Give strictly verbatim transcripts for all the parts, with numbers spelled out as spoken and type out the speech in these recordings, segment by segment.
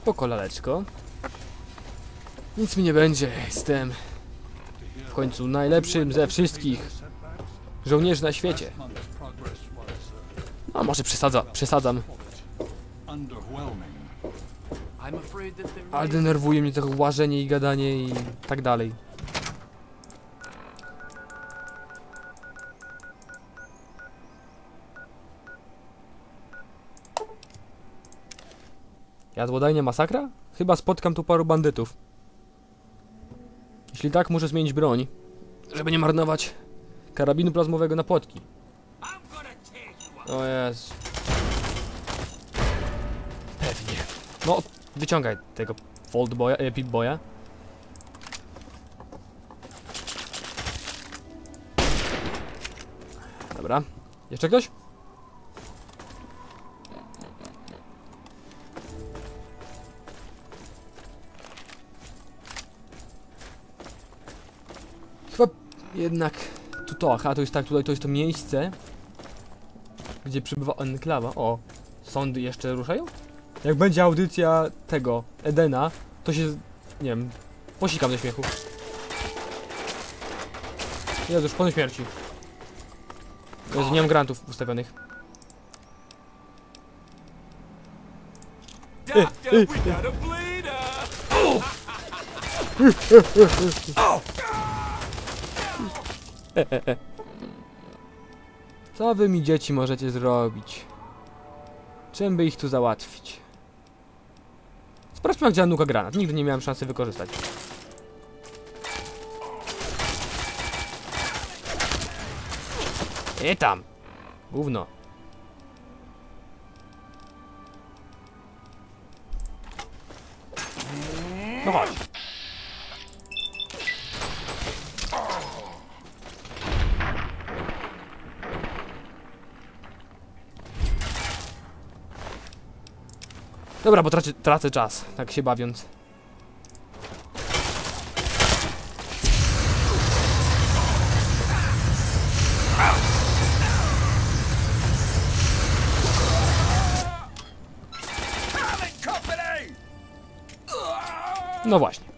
Spoko, laleczko. Nic mi nie będzie, jestem w końcu najlepszym ze wszystkich żołnierzy na świecie. A może przesadza, przesadzam. Ale denerwuje mnie to łażenie i gadanie i tak dalej. Jadłodajnia masakra? Chyba spotkam tu paru bandytów. Jeśli tak, muszę zmienić broń, żeby nie marnować karabinu plazmowego na płotki. O Jezu. Pewnie. No, wyciągaj tego Foldboya, e, Pip-Boya. Dobra. Jeszcze ktoś? Chyba jednak tu to, aha, to jest tak, tutaj to jest to miejsce, gdzie przybywa enklawa. O, sądy jeszcze ruszają? Jak będzie audycja tego, Edena, to się, nie wiem, posikam ze śmiechu. Jezu, już po śmierci. Jezu, nie mam grantów ustawionych. E, e, e. E, e, e. Co wy mi, dzieci, możecie zrobić? Czym by ich tu załatwić? Sprawdźmy, jak działa nuka granat. Nigdy nie miałem szansy wykorzystać. I tam! Gówno. No chodź. Dobra, bo tracę, tracę czas, tak się bawiąc. No właśnie.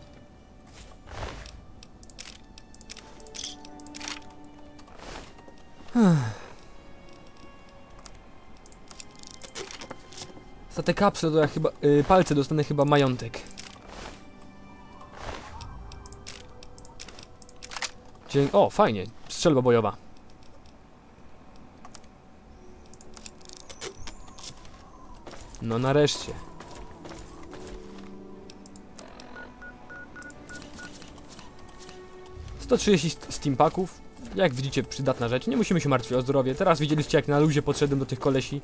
Za te kapsle to ja chyba, yy, palce dostanę chyba majątek. Dzień... O, fajnie. Strzelba bojowa. No nareszcie. sto trzydzieści steampaków. Jak widzicie, przydatna rzecz. Nie musimy się martwić o zdrowie. Teraz widzieliście, jak na luzie podszedłem do tych kolesi.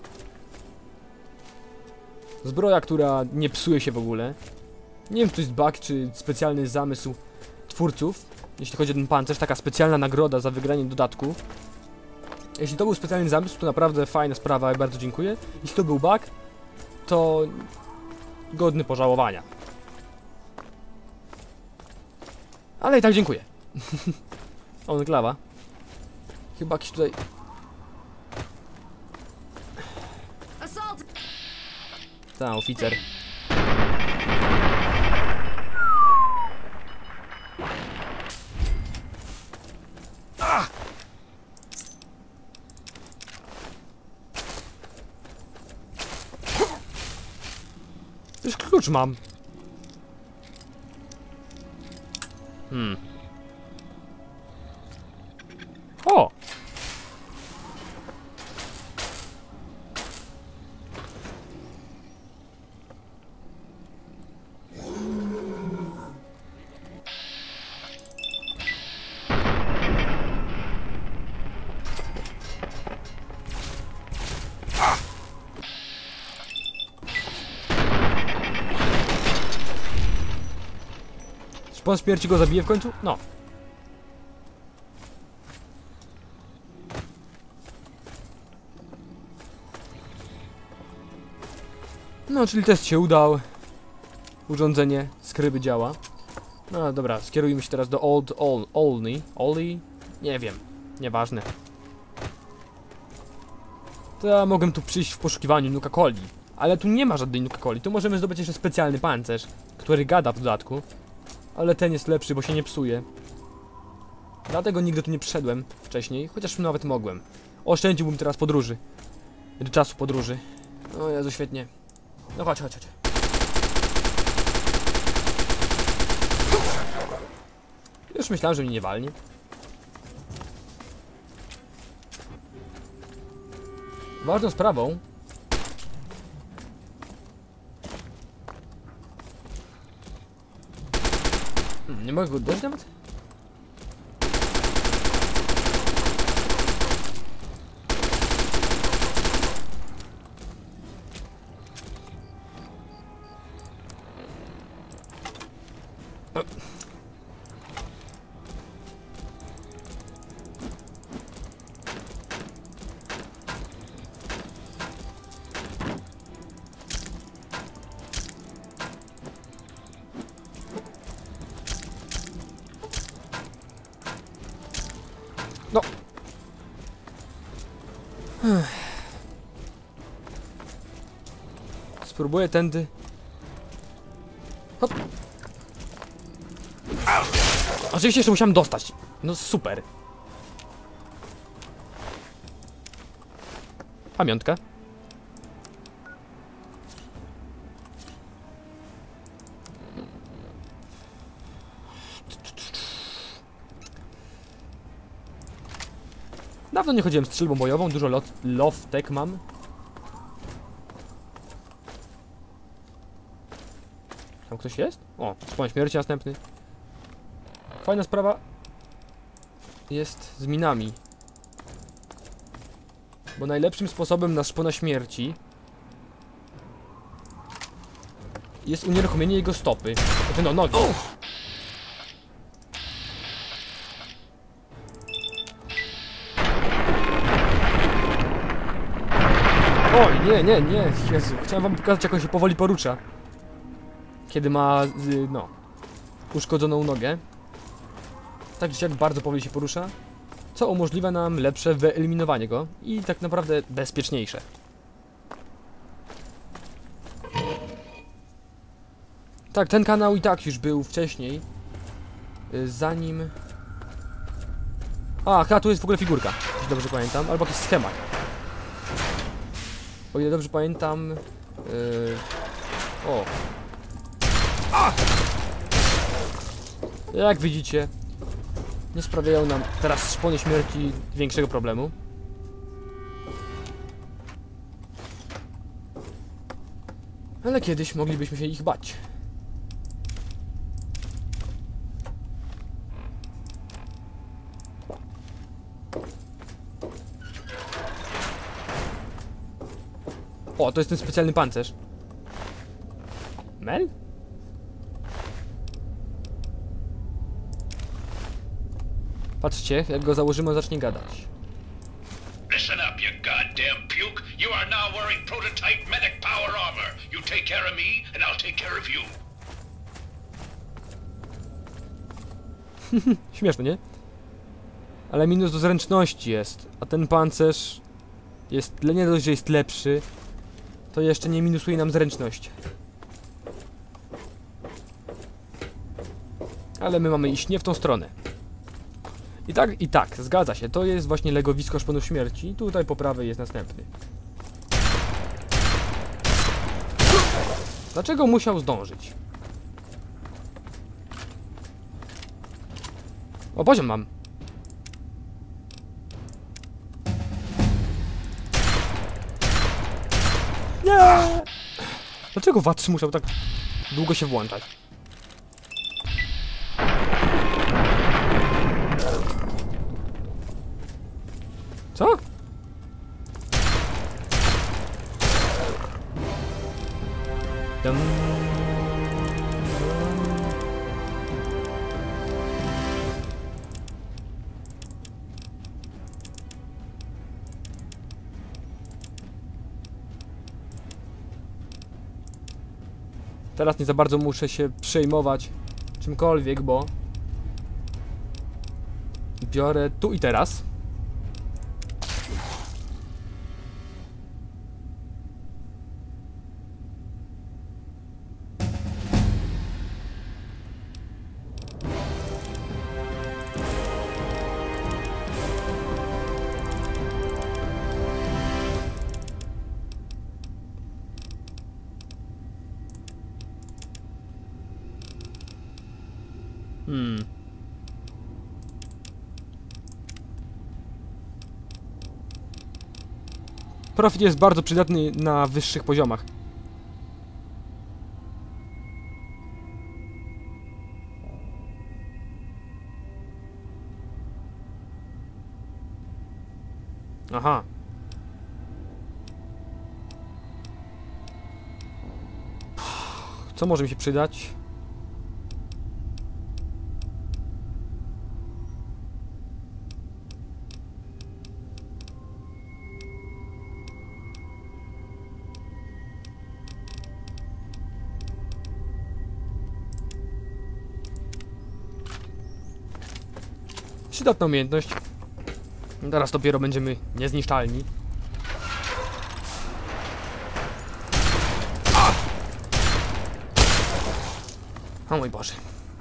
Zbroja, która nie psuje się w ogóle. Nie wiem, czy to jest bug, czy specjalny zamysł twórców. Jeśli chodzi o ten pancerz, taka specjalna nagroda za wygranie dodatku. Jeśli to był specjalny zamysł, to naprawdę fajna sprawa i bardzo dziękuję. Jeśli to był bug, to godny pożałowania. Ale i tak dziękuję. O, enklawa. Chyba jakiś tutaj... Ta, oficer. Już klucz mam. Hmm. O! Szpon śmierci go zabije w końcu? No. No, czyli test się udał. Urządzenie skryby działa. No dobra, skierujmy się teraz do Old Ol Olney. Olney? Nie wiem. Nieważne. To ja mogę tu przyjść w poszukiwaniu Nuka-Coli. Ale tu nie ma żadnej Nuka-Coli. Tu możemy zdobyć jeszcze specjalny pancerz, który gada w dodatku. Ale ten jest lepszy, bo się nie psuje. Dlatego nigdy tu nie przyszedłem wcześniej, chociaż nawet mogłem. Oszczędziłbym teraz podróży. Czasu podróży. O Jezu, świetnie. No chodź, chodź, chodź. Już myślałem, że mnie nie walnie. Ważną sprawą hmm, nie mogę go uderzyć nawet? No. Spróbuję tędy. Hop. Oczywiście jeszcze musiałem dostać. No super. Pamiątka. Dawno nie chodziłem strzelbą bojową, dużo lot, loftek mam. Tam ktoś jest? O, spawn śmierci następny. Fajna sprawa jest z minami. Bo najlepszym sposobem na szpona śmierci jest unieruchomienie jego stopy. Znaczy no, nogi. Oj, nie, nie, nie, Jezu, chciałem wam pokazać, jak on się powoli porusza. Kiedy ma, no, uszkodzoną nogę. Tak czy siak bardzo powoli się porusza, co umożliwia nam lepsze wyeliminowanie go i tak naprawdę bezpieczniejsze. Tak, ten kanał i tak już był wcześniej, zanim... A, chyba tu jest w ogóle figurka, jeśli dobrze pamiętam, albo jakiś schemat. O ile dobrze pamiętam... Yy... O! A! Jak widzicie, nie sprawiają nam teraz szpony śmierci większego problemu. Ale kiedyś moglibyśmy się ich bać. O, to jest ten specjalny pancerz. Mel? Patrzcie, jak go założymy, on zacznie gadać. Listen up, you goddamn puke. You are now wearing prototype medic power armor. You take care of me, and I'll take care of you. Śmieszne, nie? Ale minus do zręczności jest, a ten pancerz jest, nie dość, że jest lepszy, to jeszcze nie minusuje nam zręczność. Ale my mamy iść nie w tą stronę. I tak, i tak, zgadza się, to jest właśnie legowisko szponów śmierci. Tutaj po prawej jest następny. Dlaczego musiał zdążyć? O, poziom mam. Nie! Dlaczego W A trzy musiał tak długo się włączać? Co? Dum. Teraz nie za bardzo muszę się przejmować czymkolwiek, bo biorę tu i teraz. Hmm. Profit jest bardzo przydatny na wyższych poziomach. Aha. Co może mi się przydać? Przydatna umiejętność. Teraz dopiero będziemy niezniszczalni. O mój Boże.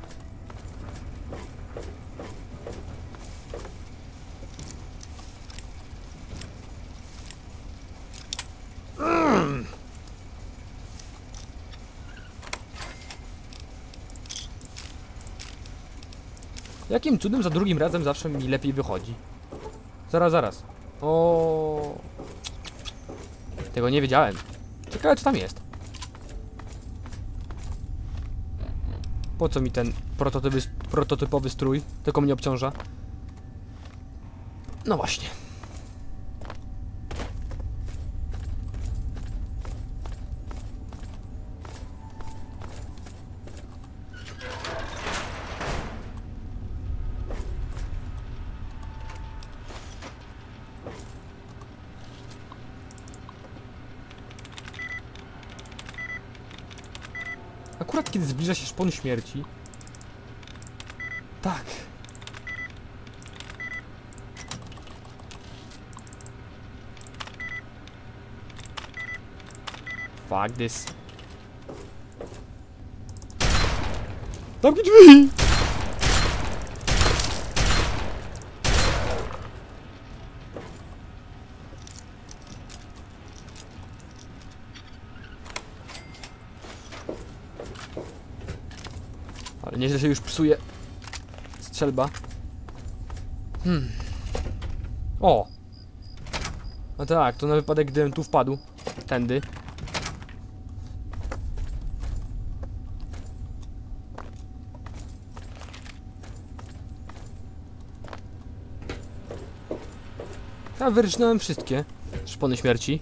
Mm. Jakim cudem za drugim razem zawsze mi lepiej wychodzi? Zaraz, zaraz. O, tego nie wiedziałem. Ciekawe, co tam jest. Po co mi ten prototypowy, prototypowy strój? Tylko mnie obciąża. No właśnie. Akurat kiedy zbliża się szpon śmierci. Tak. Fuck this. Zamknij drzwi! Ale nieźle się już psuje strzelba. Hmm. O! No tak, to na wypadek, gdybym tu wpadł. Tędy. Ja wyrżnąłem wszystkie szpony śmierci.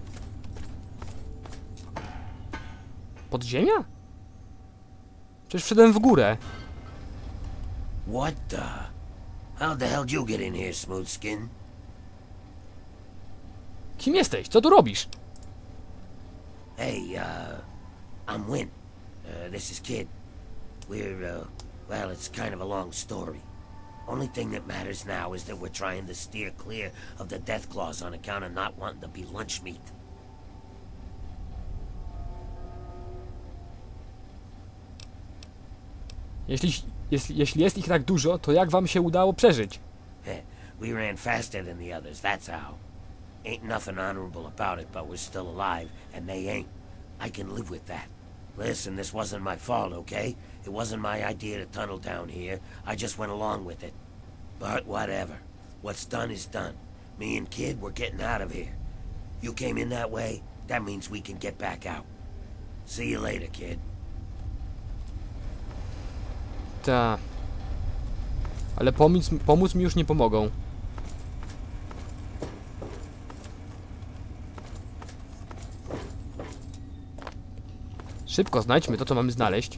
Podziemia? Przecież wszedłem w górę. What the? How the hell did you get in here, Smoothskin? Kim jesteś? Co tu robisz? Hey, uh, I'm Win. Uh, this is Kid. We're, uh, well, it's kind of a long story. Only thing that matters now is that we're trying to steer clear of the death claws on account of not wanting to be lunch meat. Jeśli, jeśli, jeśli jest ich tak dużo, to jak wam się udało przeżyć? We ran faster than the others, that's how. Ain't nothing honorable about it, but we're still alive, and they ain't. I can live with that. Listen, this wasn't my fault, okay? It wasn't my idea to tunnel down here. I just went along with it. But whatever. What's done is done. Me and Kid, we're getting out of here. You came in that way, that means we can get back out. See you later, Kid. Ta. Ale pomóc, pomóc mi już nie pomogą. Szybko znajdźmy to, co mamy znaleźć.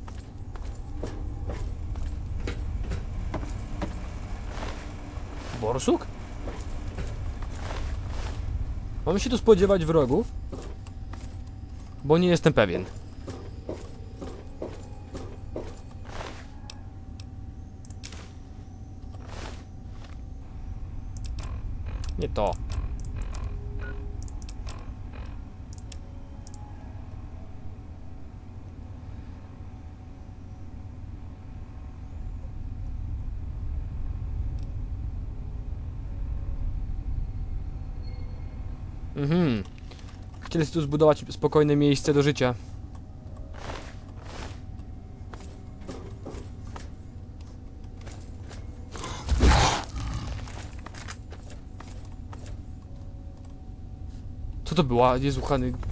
Borsuk? Mamy się tu spodziewać wrogów? Bo nie jestem pewien. Nie to. Mhm. Chcieli tu zbudować spokojne miejsce do życia. Co to była? Jezu, Hany.